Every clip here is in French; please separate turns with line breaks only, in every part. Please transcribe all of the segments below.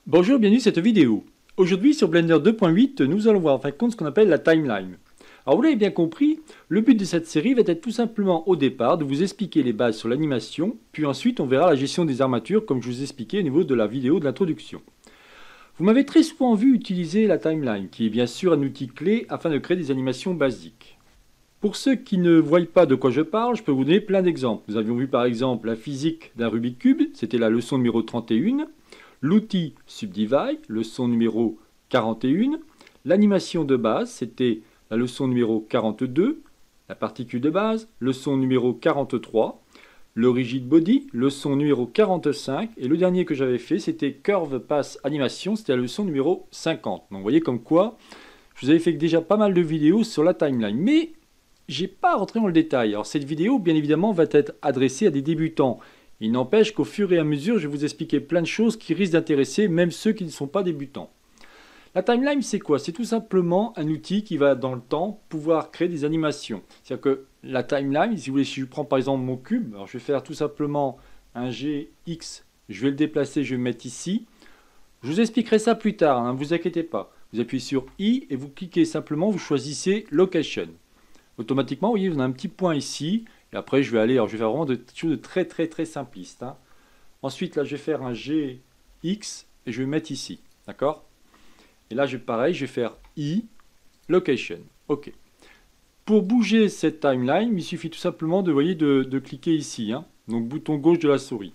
Bonjour, bienvenue à cette vidéo. Aujourd'hui sur Blender 2.8, nous allons voir en fin de compte ce qu'on appelle la timeline. Alors vous l'avez bien compris, le but de cette série va être tout simplement au départ de vous expliquer les bases sur l'animation, puis ensuite on verra la gestion des armatures comme je vous ai expliqué au niveau de la vidéo de l'introduction. Vous m'avez très souvent vu utiliser la timeline, qui est bien sûr un outil clé afin de créer des animations basiques. Pour ceux qui ne voient pas de quoi je parle, je peux vous donner plein d'exemples. Nous avions vu par exemple la physique d'un Rubik's Cube, c'était la leçon numéro 31. L'outil Subdivide, leçon numéro 41. L'animation de base, c'était la leçon numéro 42. La particule de base, leçon numéro 43. Le Rigid Body, leçon numéro 45. Et le dernier que j'avais fait, c'était Curve Pass Animation, c'était la leçon numéro 50. Donc vous voyez comme quoi, je vous avais fait déjà pas mal de vidéos sur la timeline. Mais j'ai pas rentré dans le détail. Alors cette vidéo, bien évidemment, va être adressée à des débutants. Il n'empêche qu'au fur et à mesure, je vais vous expliquer plein de choses qui risquent d'intéresser même ceux qui ne sont pas débutants. La timeline, c'est quoi? C'est tout simplement un outil qui va, dans le temps, pouvoir créer des animations. C'est-à-dire que la timeline, si vous voulez, si je prends par exemple mon cube, alors je vais faire tout simplement un GX, je vais le déplacer, je vais le mettre ici. Je vous expliquerai ça plus tard, ne vous inquiétez pas. Vous appuyez sur I et vous cliquez simplement, vous choisissez Location. Automatiquement, vous voyez, vous avez un petit point ici. Et après, je vais aller, alors je vais faire vraiment des choses de très simplistes. Ensuite, là, je vais faire un GX et je vais mettre ici. D'accord? Et là, pareil, je vais faire I, Location. OK. Pour bouger cette timeline, il suffit tout simplement de, voyez, de cliquer ici. Donc, bouton gauche de la souris.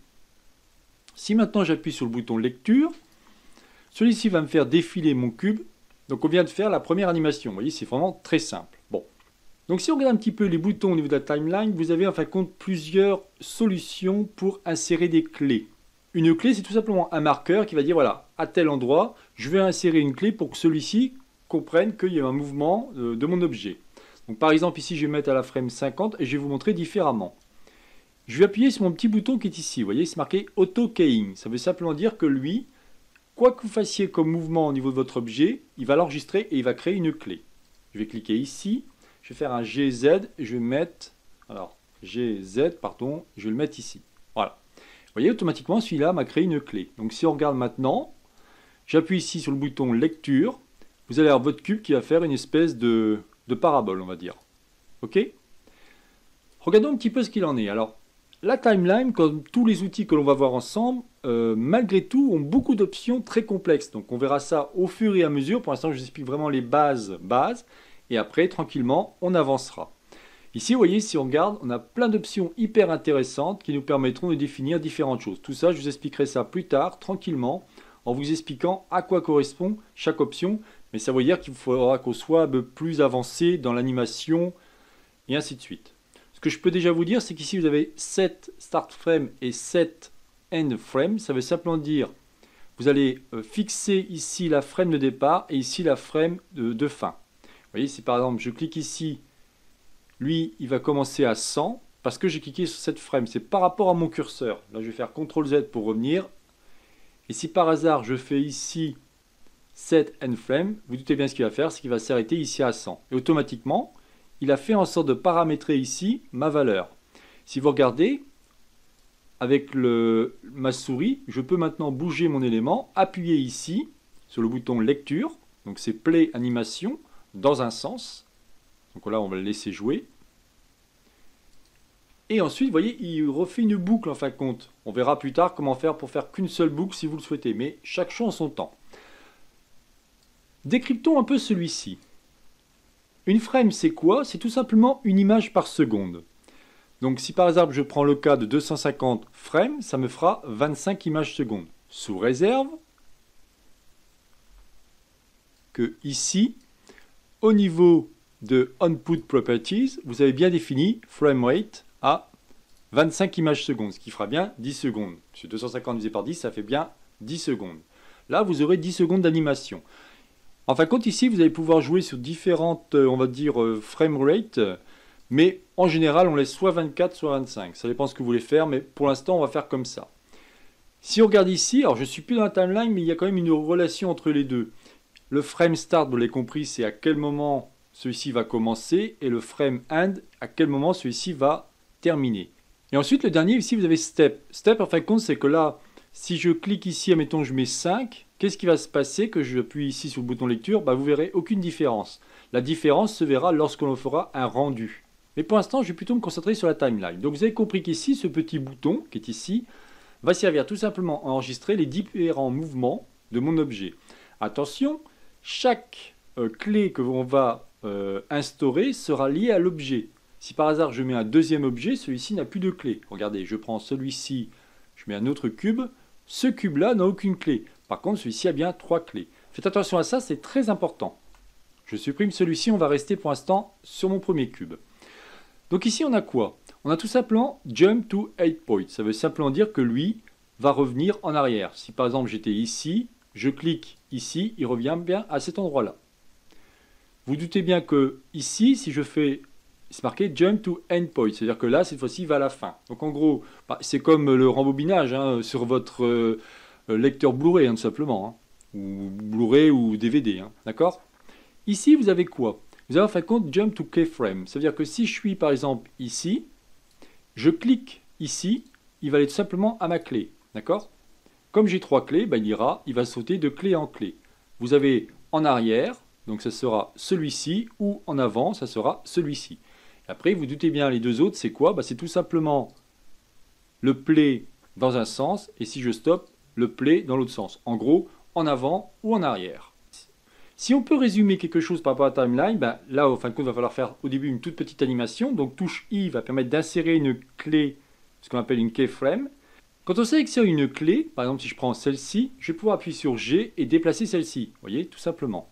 Si maintenant j'appuie sur le bouton lecture, celui-ci va me faire défiler mon cube. Donc, on vient de faire la première animation. Vous voyez, c'est vraiment très simple. Bon. Donc si on regarde un petit peu les boutons au niveau de la timeline, vous avez en fin de compte plusieurs solutions pour insérer des clés. Une clé, c'est tout simplement un marqueur qui va dire, voilà, à tel endroit, je vais insérer une clé pour que celui-ci comprenne qu'il y a un mouvement de mon objet. Donc par exemple, ici, je vais mettre à la frame 50 et je vais vous montrer différemment. Je vais appuyer sur mon petit bouton qui est ici. Vous voyez, c'est marqué Auto Keying. Ça veut simplement dire que lui, quoi que vous fassiez comme mouvement au niveau de votre objet, il va l'enregistrer et il va créer une clé. Je vais cliquer ici. Je vais faire un GZ et je vais mettre, alors GZ, pardon, je vais le mettre ici. Voilà. Vous voyez, automatiquement, celui-là m'a créé une clé. Donc si on regarde maintenant, j'appuie ici sur le bouton lecture, vous allez avoir votre cube qui va faire une espèce de parabole, on va dire. OK? Regardons un petit peu ce qu'il en est. Alors, la timeline, comme tous les outils que l'on va voir ensemble, malgré tout, ont beaucoup d'options très complexes. Donc on verra ça au fur et à mesure. Pour l'instant, je vous explique vraiment les bases. Et après, tranquillement, on avancera. Ici, vous voyez, si on regarde, on a plein d'options hyper intéressantes qui nous permettront de définir différentes choses. Tout ça, je vous expliquerai ça plus tard, tranquillement, en vous expliquant à quoi correspond chaque option. Mais ça veut dire qu'il faudra qu'on soit un peu plus avancé dans l'animation et ainsi de suite. Ce que je peux déjà vous dire, c'est qu'ici, vous avez 7 start frames et 7 end frames. Ça veut simplement dire, vous allez fixer ici la frame de départ et ici la frame de fin. Vous voyez, si par exemple je clique ici, lui il va commencer à 100 parce que j'ai cliqué sur cette frame. C'est par rapport à mon curseur. Là je vais faire CTRL Z pour revenir. Et si par hasard je fais ici set end frame, vous doutez bien ce qu'il va faire, c'est qu'il va s'arrêter ici à 100. Et automatiquement, il a fait en sorte de paramétrer ici ma valeur. Si vous regardez, avec ma souris, je peux maintenant bouger mon élément, appuyer ici sur le bouton lecture, donc c'est play animation, dans un sens. Donc là, on va le laisser jouer. Et ensuite, vous voyez, il refait une boucle en fin de compte. On verra plus tard comment faire pour faire qu'une seule boucle si vous le souhaitez. Mais chaque chose en son temps. Décryptons un peu celui-ci. Une frame, c'est quoi? C'est tout simplement une image par seconde. Donc si par exemple je prends le cas de 250 frames, ça me fera 25 images secondes. Sous réserve que ici, au niveau de Output Properties, vous avez bien défini framerate à 25 images secondes, ce qui fera bien 10 secondes. Parce que 250 divisé par 10, ça fait bien 10 secondes. Là, vous aurez 10 secondes d'animation. En fin de compte, ici, vous allez pouvoir jouer sur différentes, on va dire, framerate, mais en général, on laisse soit 24, soit 25. Ça dépend de ce que vous voulez faire, mais pour l'instant, on va faire comme ça. Si on regarde ici, alors je ne suis plus dans la timeline, mais il y a quand même une relation entre les deux. Le frame start, vous l'avez compris, c'est à quel moment celui-ci va commencer, et le frame end, à quel moment celui-ci va terminer. Et ensuite, le dernier, ici, vous avez step. Step, en fin de compte, c'est que là, Si je clique ici, admettons je mets 5, qu'est-ce qui va se passer que j'appuie ici sur le bouton lecture? Vous verrez aucune différence. La différence se verra lorsque l'on fera un rendu. Mais pour l'instant, je vais plutôt me concentrer sur la timeline. Donc vous avez compris qu'ici, ce petit bouton qui est ici, va servir tout simplement à enregistrer les différents mouvements de mon objet. Attention, chaque clé que l'on va instaurer sera liée à l'objet. Si par hasard je mets un deuxième objet, celui-ci n'a plus de clé. Regardez, je prends celui-ci, je mets un autre cube. Ce cube-là n'a aucune clé. Par contre, celui-ci a bien 3 clés. Faites attention à ça, c'est très important. Je supprime celui-ci, on va rester pour l'instant sur mon premier cube. Donc ici, on a quoi? On a tout simplement Jump to 8 points. Ça veut simplement dire que lui va revenir en arrière. Si par exemple j'étais ici, je clique ici, il revient bien à cet endroit-là. Vous doutez bien que ici, si je fais, c'est marqué Jump to End Point, c'est-à-dire que là, cette fois-ci, il va à la fin. Donc en gros, c'est comme le rembobinage hein, sur votre lecteur Blu-ray, tout simplement, hein, ou Blu-ray ou DVD, hein, d'accord? Ici, vous avez quoi? Vous avez en fin de compte Jump to Keyframe, ça veut dire que si je suis par exemple ici, je clique ici, il va aller tout simplement à ma clé, d'accord? Comme j'ai 3 clés, il va sauter de clé en clé. Vous avez en arrière, donc ça sera celui-ci, ou en avant, ça sera celui-ci. Après, vous doutez bien, les deux autres, c'est quoi? C'est tout simplement le play dans un sens, et si je stoppe, le play dans l'autre sens. En gros, en avant ou en arrière. Si on peut résumer quelque chose par rapport à la timeline, là, au fin de compte, il va falloir faire au début une toute petite animation. Donc, touche I va permettre d'insérer une clé, ce qu'on appelle une keyframe. Quand on sélectionne une clé, par exemple, si je prends celle-ci, je vais pouvoir appuyer sur G et déplacer celle-ci. Vous voyez, tout simplement.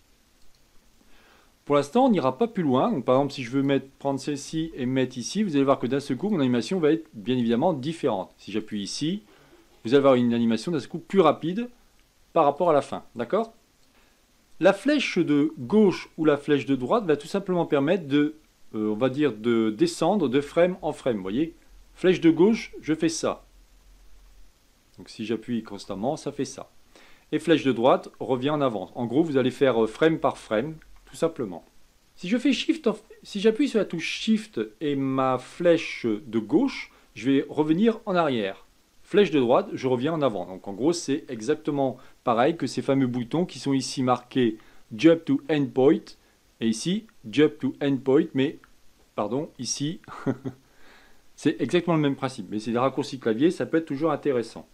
Pour l'instant, on n'ira pas plus loin. Donc, par exemple, si je veux prendre celle-ci et mettre ici, vous allez voir que d'un seul coup, mon animation va être bien évidemment différente. Si j'appuie ici, vous allez avoir une animation d'un seul coup plus rapide par rapport à la fin. D'accord ? La flèche de gauche ou la flèche de droite va tout simplement permettre on va dire, de descendre de frame en frame. Vous voyez ? Flèche de gauche, je fais ça. Donc si j'appuie constamment, ça fait ça. Et flèche de droite revient en avant. En gros, vous allez faire frame par frame, tout simplement. Si j'appuie sur la touche Shift et ma flèche de gauche, je vais revenir en arrière. Flèche de droite, je reviens en avant. Donc en gros, c'est exactement pareil que ces fameux boutons qui sont ici marqués Jump to Endpoint et ici Jump to Endpoint, mais pardon, ici c'est exactement le même principe. Mais c'est des raccourcis clavier, ça peut être toujours intéressant.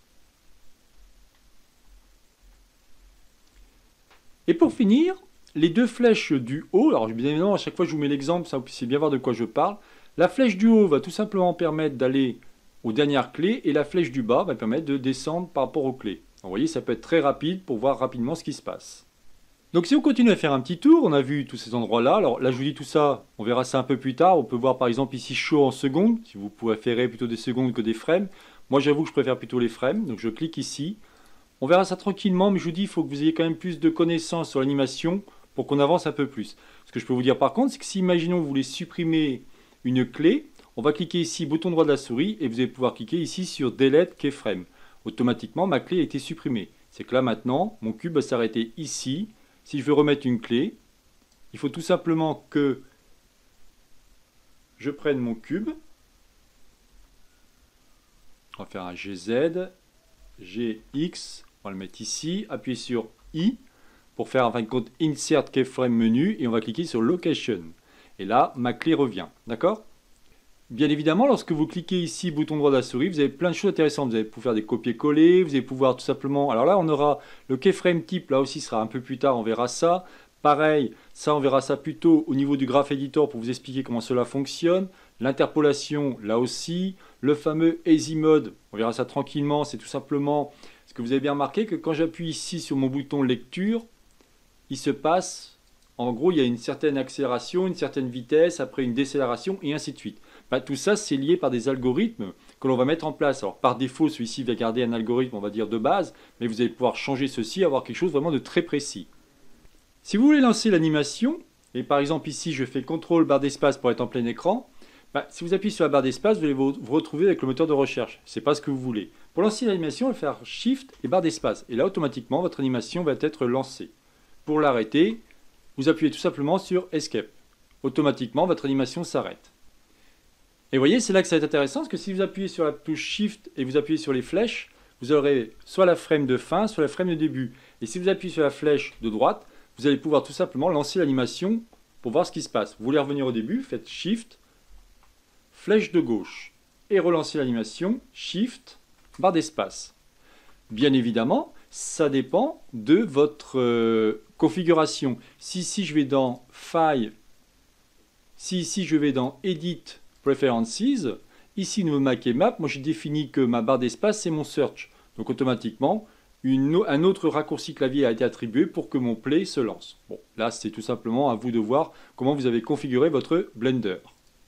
Et pour finir, les deux flèches du haut, alors bien évidemment à chaque fois je vous mets l'exemple, ça vous puissiez bien voir de quoi je parle. La flèche du haut va tout simplement permettre d'aller aux dernières clés et la flèche du bas va permettre de descendre par rapport aux clés. Vous voyez, ça peut être très rapide pour voir rapidement ce qui se passe. Donc si on continue à faire un petit tour, on a vu tous ces endroits-là. Alors là, je vous dis tout ça, on verra ça un peu plus tard. On peut voir par exemple ici show en secondes, si vous préférez plutôt des secondes que des frames. Moi, j'avoue que je préfère plutôt les frames, donc je clique ici. On verra ça tranquillement, mais je vous dis, il faut que vous ayez quand même plus de connaissances sur l'animation pour qu'on avance un peu plus. Ce que je peux vous dire par contre, c'est que si, imaginons, vous voulez supprimer une clé, on va cliquer ici, bouton droit de la souris, et vous allez pouvoir cliquer ici sur Delete Keyframe. Automatiquement, ma clé a été supprimée. C'est que là, maintenant, mon cube va s'arrêter ici. Si je veux remettre une clé, il faut tout simplement que je prenne mon cube. On va faire un GZ, GX, on va le mettre ici, appuyer sur I pour faire en fin de compte Insert Keyframe menu et on va cliquer sur Location. Et là, ma clé revient. D'accord ? Bien évidemment, lorsque vous cliquez ici, bouton droit de la souris, vous avez plein de choses intéressantes. Vous allez pouvoir faire des copier-coller, vous allez pouvoir tout simplement... Alors là, on aura le keyframe type, là aussi, sera un peu plus tard, on verra ça. Pareil, ça, on verra ça plutôt au niveau du Graph Editor pour vous expliquer comment cela fonctionne. L'interpolation, là aussi. Le fameux Easy Mode, on verra ça tranquillement. C'est tout simplement ce que vous avez bien remarqué, que quand j'appuie ici sur mon bouton lecture, il se passe... En gros, il y a une certaine accélération, une certaine vitesse, après une décélération, et ainsi de suite. Tout ça, c'est lié par des algorithmes que l'on va mettre en place. Alors, par défaut, celui-ci va garder un algorithme, on va dire, de base, mais vous allez pouvoir changer ceci, avoir quelque chose vraiment de très précis. Si vous voulez lancer l'animation, et par exemple ici, je fais CTRL barre d'espace pour être en plein écran, si vous appuyez sur la barre d'espace, vous allez vous retrouver avec le moteur de recherche. Ce n'est pas ce que vous voulez. Pour lancer l'animation, on va faire Shift et barre d'espace. Et là, automatiquement, votre animation va être lancée. Pour l'arrêter, vous appuyez tout simplement sur Escape. Automatiquement, votre animation s'arrête. Et vous voyez, c'est là que ça va être intéressant, parce que si vous appuyez sur la touche Shift et vous appuyez sur les flèches, vous aurez soit la frame de fin, soit la frame de début. Et si vous appuyez sur la flèche de droite, vous allez pouvoir tout simplement lancer l'animation pour voir ce qui se passe. Vous voulez revenir au début, faites Shift, flèche de gauche. Et relancer l'animation, Shift, barre d'espace. Bien évidemment, ça dépend de votre configuration. Si ici je vais dans File, si ici je vais dans Edit Preferences, ici nouveau Mac et Map, moi j'ai défini que ma barre d'espace c'est mon Search. Donc automatiquement, un autre raccourci clavier a été attribué pour que mon Play se lance. Bon, là c'est tout simplement à vous de voir comment vous avez configuré votre Blender.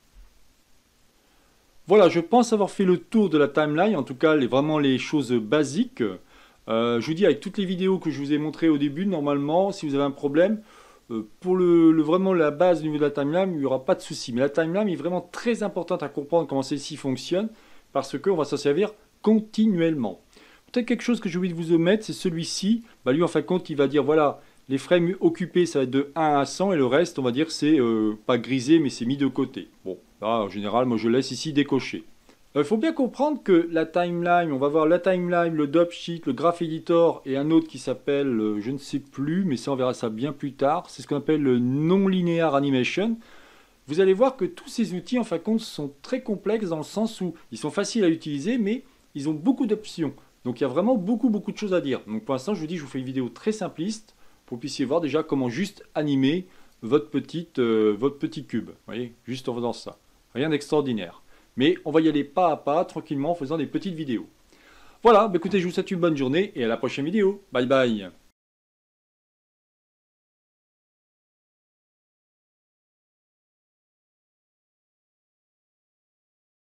Voilà, je pense avoir fait le tour de la timeline, en tout cas vraiment les choses basiques. Je vous dis, avec toutes les vidéos que je vous ai montrées au début, normalement, si vous avez un problème, pour vraiment la base au niveau de la timeline, il n'y aura pas de souci. Mais la timeline est vraiment très importante à comprendre comment celle-ci fonctionne, parce qu'on va s'en servir continuellement. Peut-être quelque chose que j'ai oublié de vous omettre, c'est celui-ci. Bah, lui, en fin de compte, il va dire, voilà, les frames occupés, ça va être de 1 à 100, et le reste, on va dire, c'est pas grisé, mais c'est mis de côté. Bon, là, en général, moi, je laisse ici décoché. Il faut bien comprendre que la timeline, on va voir la timeline, le dropsheet, le graph editor et un autre qui s'appelle, je ne sais plus, mais ça on verra ça bien plus tard, c'est ce qu'on appelle le non-linear animation. Vous allez voir que tous ces outils en fin de compte sont très complexes dans le sens où ils sont faciles à utiliser mais ils ont beaucoup d'options. Donc il y a vraiment beaucoup de choses à dire. Donc pour l'instant je vous dis, je vous fais une vidéo très simpliste pour que vous puissiez voir déjà comment juste animer votre petit cube. Vous voyez, juste en faisant ça. Rien d'extraordinaire. Mais on va y aller pas à pas, tranquillement, en faisant des petites vidéos. Voilà, bah écoutez, je vous souhaite une bonne journée et à la prochaine vidéo. Bye bye.